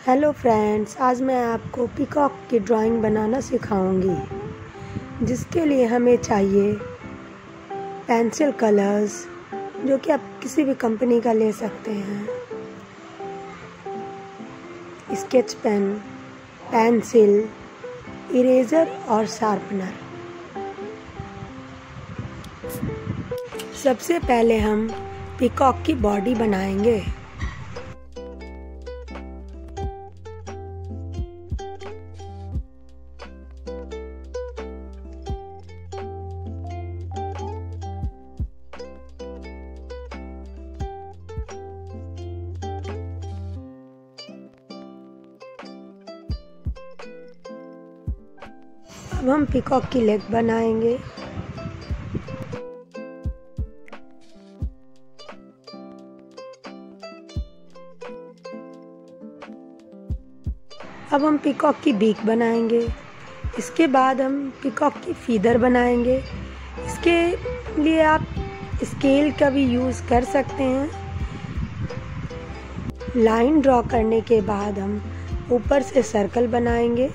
Hello friends, आज मैं आपको पीकॉक की ड्राइंग बनाना सिखाऊंगी, जिसके लिए हमें चाहिए पेंसिल कलर्स, जो कि आप किसी भी कंपनी का ले सकते हैं, स्केच पेन, पेंसिल, इरेजर और शार्पनर। सबसे पहले हम पीकॉक की बॉडी बनाएंगे। अब हम पीकॉक की लेग बनाएंगे। अब हम पीकॉक की बीक बनाएंगे। इसके बाद हम पीकॉक की फीदर बनाएंगे। इसके लिए आप स्केल का भी यूज़ कर सकते हैं। लाइन ड्रॉ करने के बाद हम ऊपर से सर्कल बनाएंगे।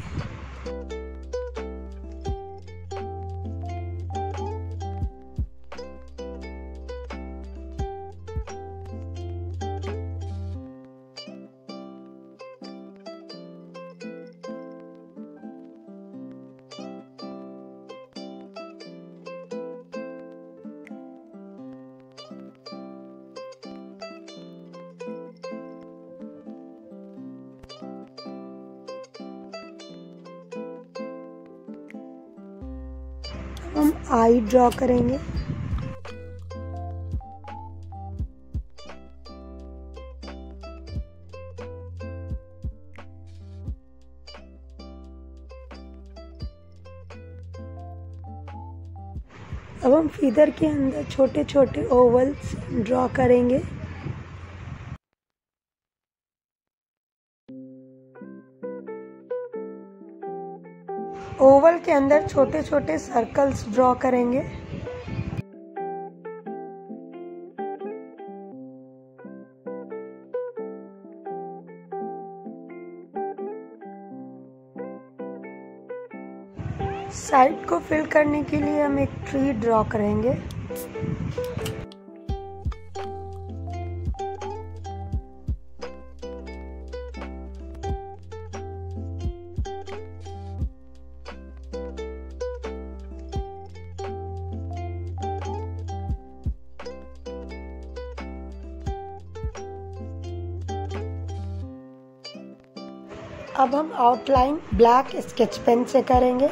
हम आई ड्रॉ करेंगे। अब हम फीदर के अंदर छोटे छोटे ओवल्स ड्रॉ करेंगे। ओवल के अंदर छोटे छोटे सर्कल्स ड्रॉ करेंगे। साइड को फिल करने के लिए हम एक ट्री ड्रॉ करेंगे। अब हम आउटलाइन ब्लैक स्केच पेन से करेंगे।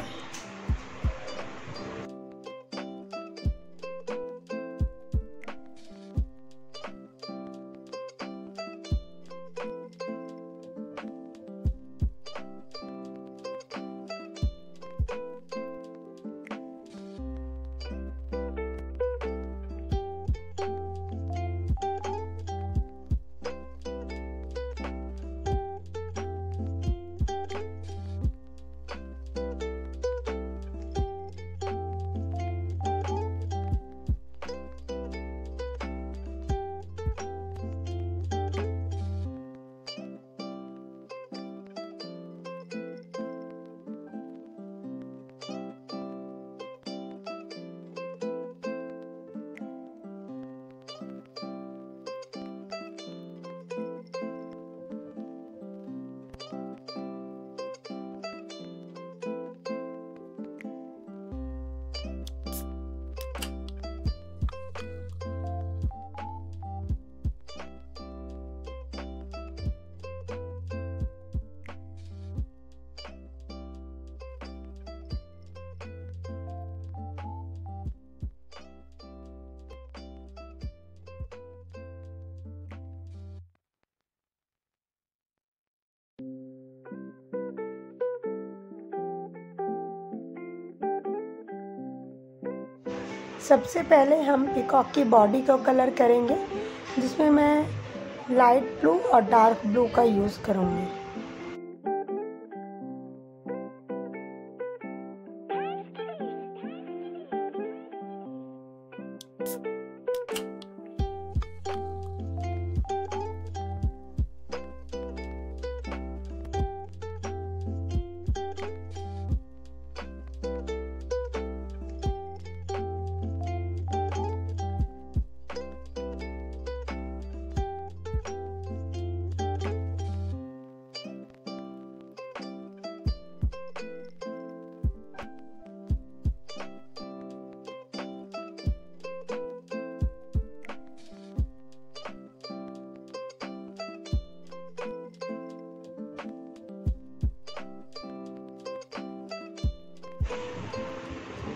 सबसे पहले हम पीकॉक की बॉडी को कलर करेंगे, जिसमें मैं लाइट ब्लू और डार्क ब्लू का यूज़ करूँगी।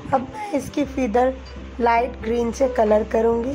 अब मैं इसकी फीदर लाइट ग्रीन से कलर करूंगी।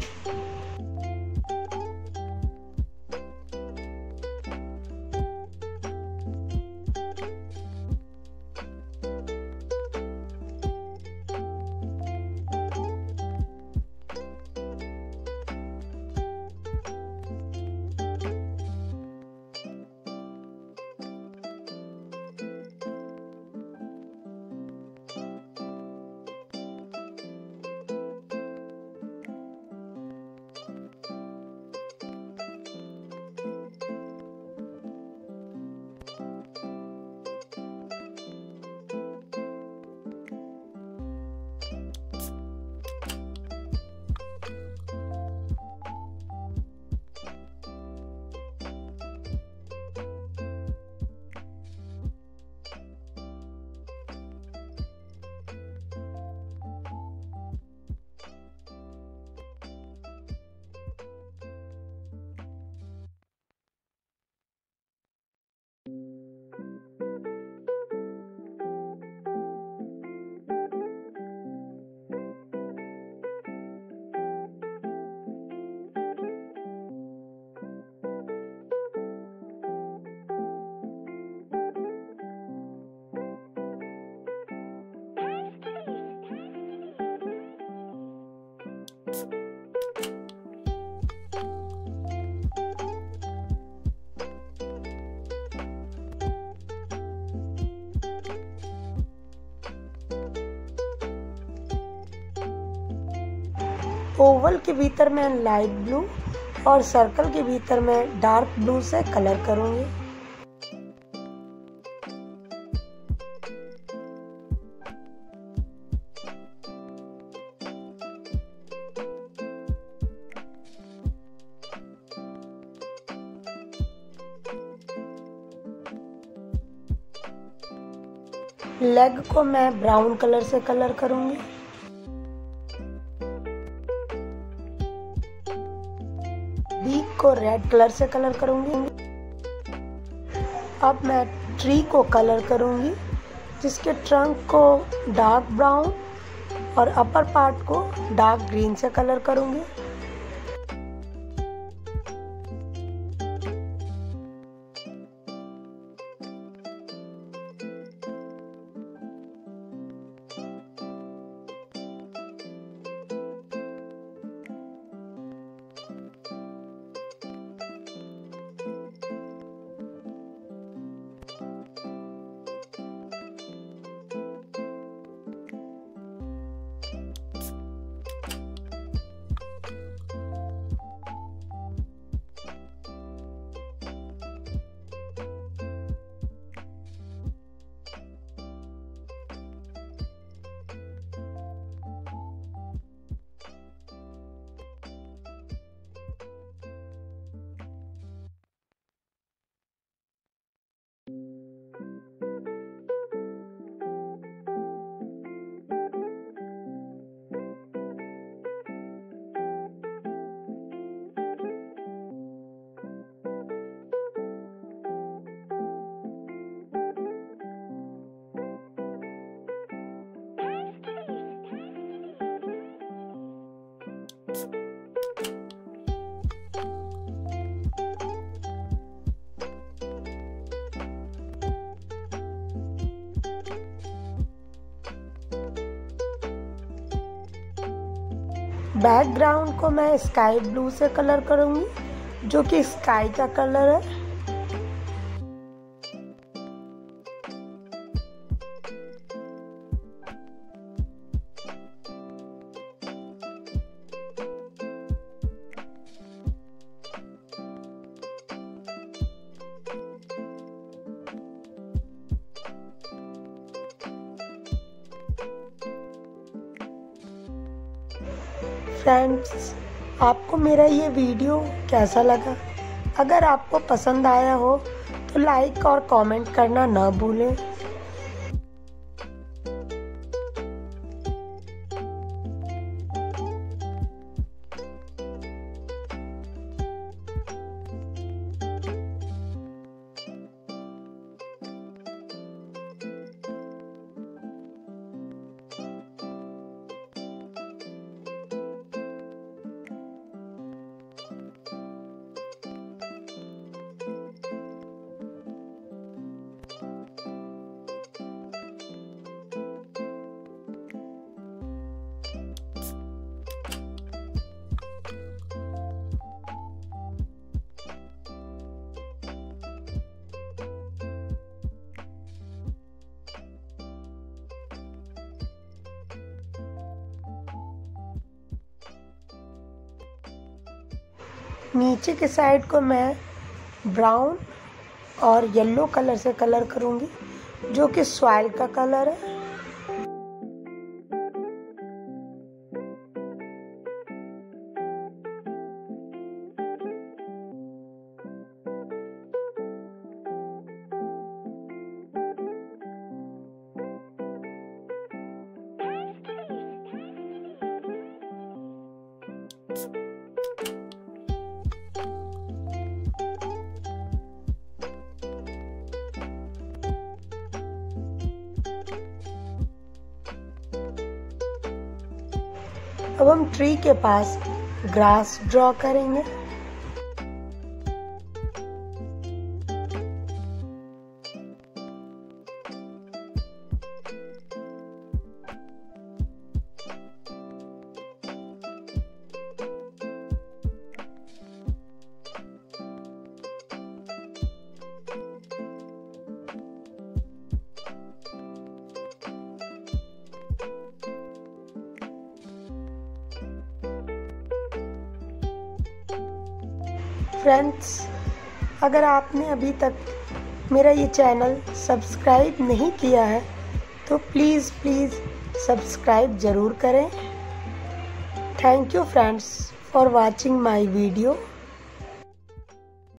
ओवल के भीतर मैं लाइट ब्लू और सर्कल के भीतर मैं डार्क ब्लू से कलर करूंगी। लेग को मैं ब्राउन कलर से कलर करूंगी। बीक को रेड कलर से कलर करूंगी। अब मैं ट्री को कलर करूंगी, जिसके ट्रंक को डार्क ब्राउन और अपर पार्ट को डार्क ग्रीन से कलर करूंगी। बैकग्राउंड को मैं स्काई ब्लू से कलर करूंगी, जो कि स्काई का कलर है। फ्रेंड्स, आपको मेरा ये वीडियो कैसा लगा? अगर आपको पसंद आया हो तो लाइक और कमेंट करना ना भूलें। नीचे के साइड को मैं ब्राउन और येलो कलर से कलर करूँगी, जो कि सॉइल का कलर है। अब हम ट्री के पास ग्रास ड्रॉ करेंगे। फ्रेंड्स, अगर आपने अभी तक मेरा ये चैनल सब्सक्राइब नहीं किया है तो प्लीज़ सब्सक्राइब ज़रूर करें। Thank you friends for watching my video.